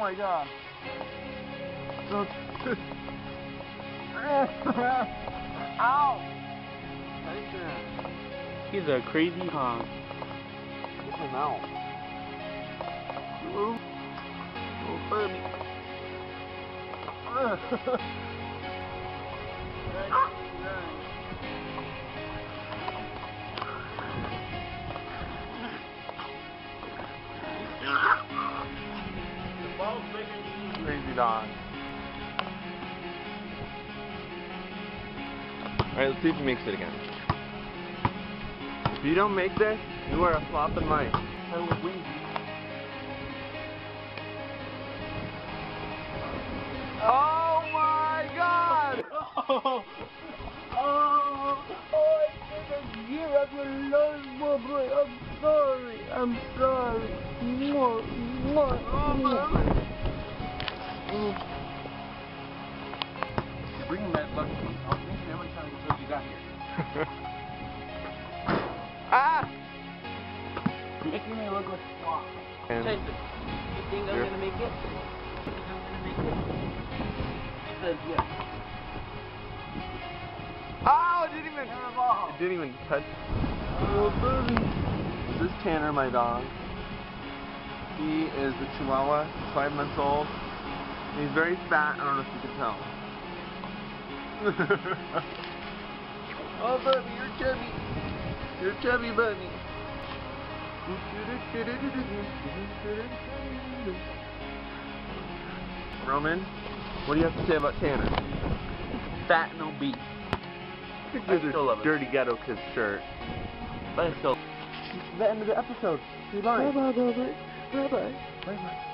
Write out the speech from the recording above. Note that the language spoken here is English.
my god. So ow! He's a crazy hog. Get him out. Oh, baby. Crazy dog. Alright, let's see if he makes it again. If you don't make this, you are a flopping mice. Oh my god! Oh, I didn't give up your love, my boy. I'm sorry. I'm sorry. More. Bring that lucky. I'll think how many times until you got here. Ah! Making me look like a swamp. And Tyson, you think I'm gonna make it? He says yes. Oh, it didn't even touch. Oh, baby. This is Tanner, my dog. He is a Chihuahua, 5 months old. He's very fat. I don't know if you can tell. Oh, baby, you're chubby. You're chubby, baby. Roman, what do you have to say about Tanner? Fat and obese. Look I at still love it. Dirty Ghetto Kids shirt. But I still. This is the end of the episode. Say bye. Bye. Bye bye.